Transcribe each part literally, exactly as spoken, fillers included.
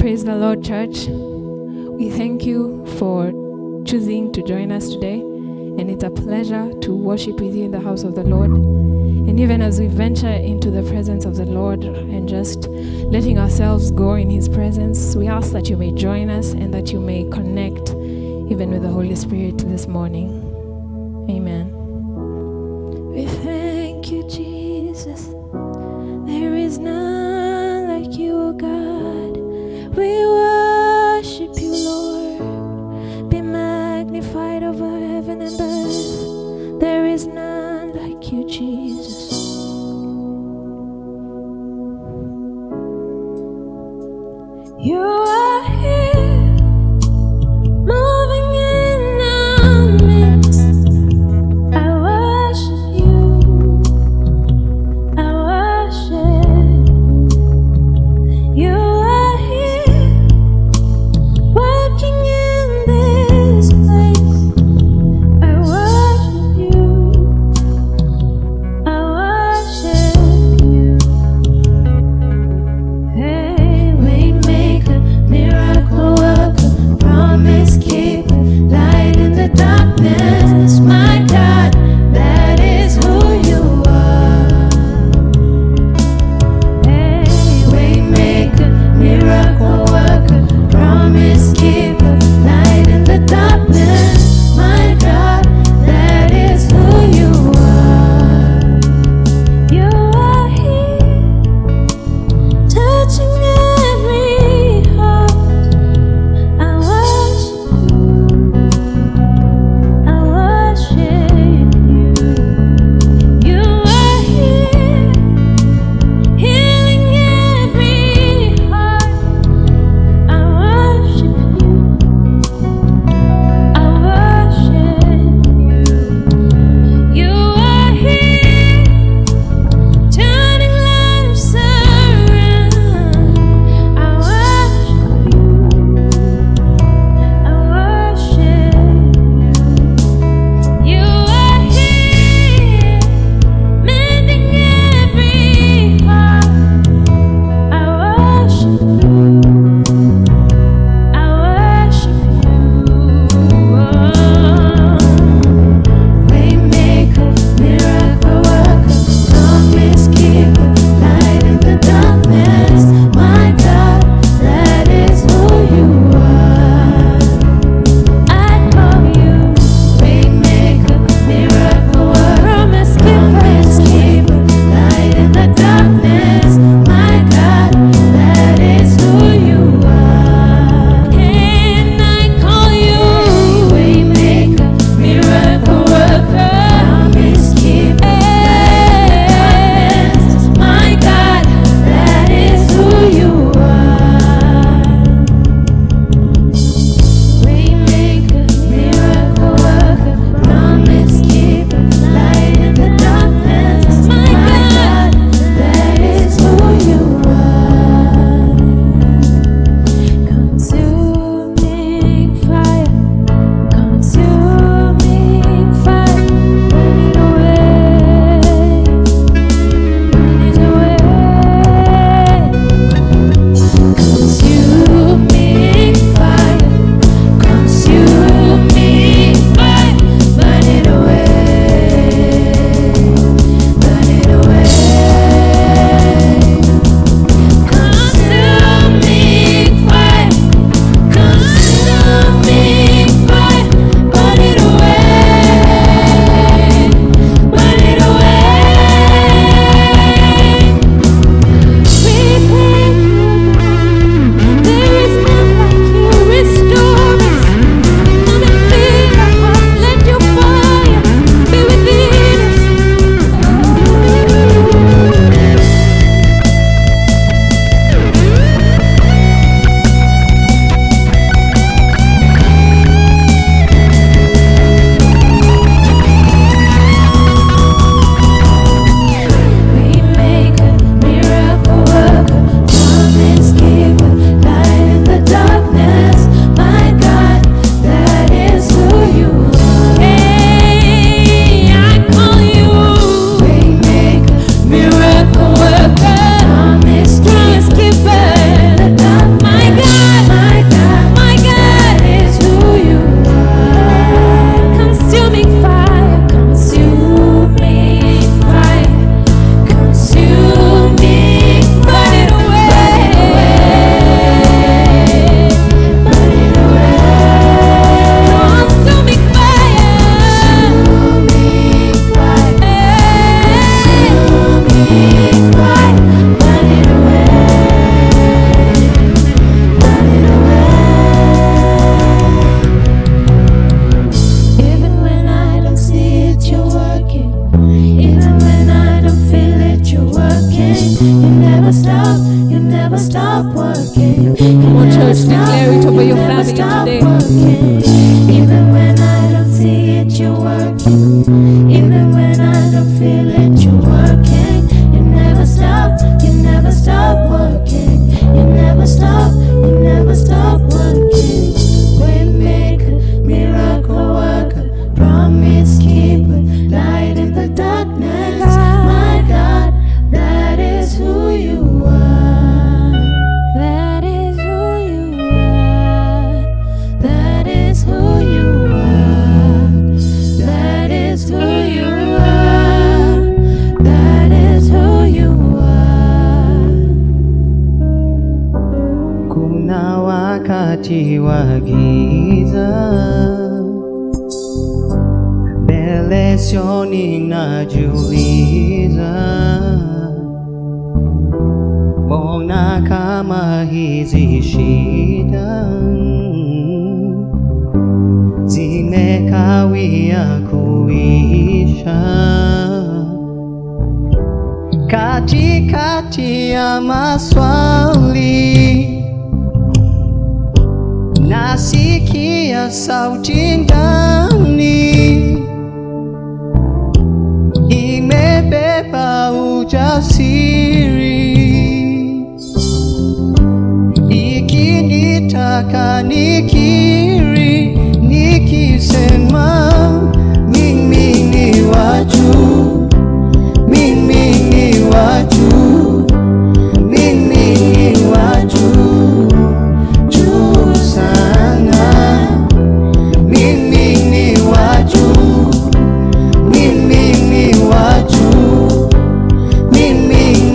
Praise the Lord, church. We thank you for choosing to join us today, and it's a pleasure to worship with you in the house of the Lord. And even as we venture into the presence of the Lord and just letting ourselves go in His presence, we ask that you may join us and that you may connect even with the Holy Spirit this morning. Amen. We thank you, Jesus. There is none like you, O God. We worship you, Lord. Be magnified over heaven and earth. There is none like you, Jesus. You are here, moving in our midst. I worship you. I worship Even when I don't feel it, you're working. You never stop, you never stop working. You never stop, you never stop working. Waymaker, miracle worker, promise keeper, light in the darkness. My God, that is who you are. That is who you are. That is who you are. That is who you are. That is who you are. Kuna wakati wa giza, mbele sioni najiuliza, mbona kama hizi shida zimekawia kuisha. Katikati ya maswali nasikia sauti ndani, imebeba ujasiri, ikinitaka nikiri, nikisema mimi ni wa juu, mimi ni wa juu, mimi ni wa juu, juu sana. Mimi ni wa juu, mimi ni wa juu, mimi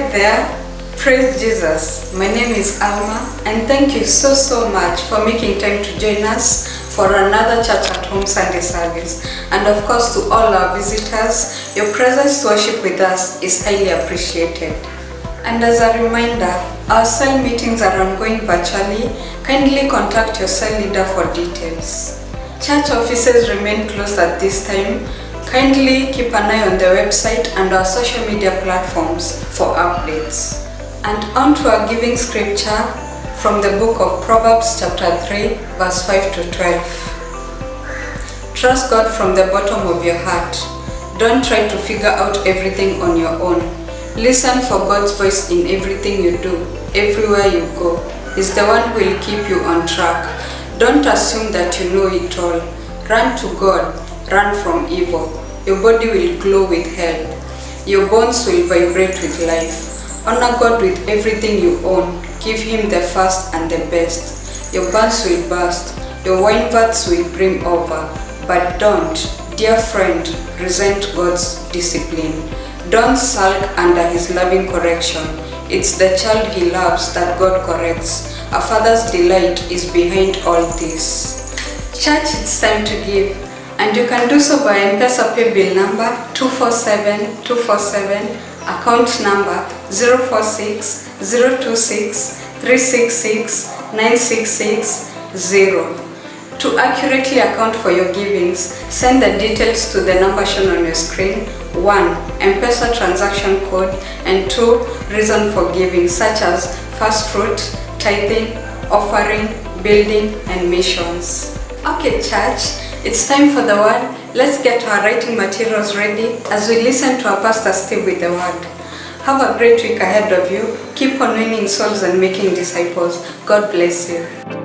Hi there, praise Jesus. My name is Alma and thank you so so much for making time to join us for another Church at Home Sunday service. And of course to all our visitors, your presence to worship with us is highly appreciated. And as a reminder, our cell meetings are ongoing virtually. Kindly contact your cell leader for details. Church offices remain closed at this time. Kindly keep an eye on the website and our social media platforms for updates. And on to our giving scripture from the book of Proverbs chapter three verse five to twelve. Trust God from the bottom of your heart. Don't try to figure out everything on your own. Listen for God's voice in everything you do, everywhere you go. He's the one who will keep you on track. Don't assume that you know it all. Run to God. Run from evil. Your body will glow with health. Your bones will vibrate with life. Honor God with everything you own. Give Him the first and the best. Your barns will burst. Your wine vats will brim over. But don't, dear friend, resent God's discipline. Don't sulk under His loving correction. It's the child He loves that God corrects. A father's delight is behind all this. Church, it's time to give. And you can do so by M-Pesa pay bill number two four seven two four seven, account number zero four six zero two six three six six nine six six zero. To accurately account for your givings, send the details to the number shown on your screen. one. M-Pesa transaction code, and two. Reason for giving, such as first fruit, tithing, offering, building, and missions. Okay, church. It's time for the word. Let's get our writing materials ready as we listen to our Pastor Steve with the word. Have a great week ahead of you. Keep on winning souls and making disciples. God bless you.